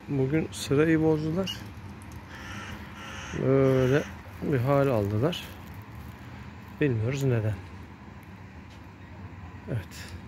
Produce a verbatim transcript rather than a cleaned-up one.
Bugün sırayı bozdular. Böyle bir hal aldılar. Bilmiyoruz neden. Evet.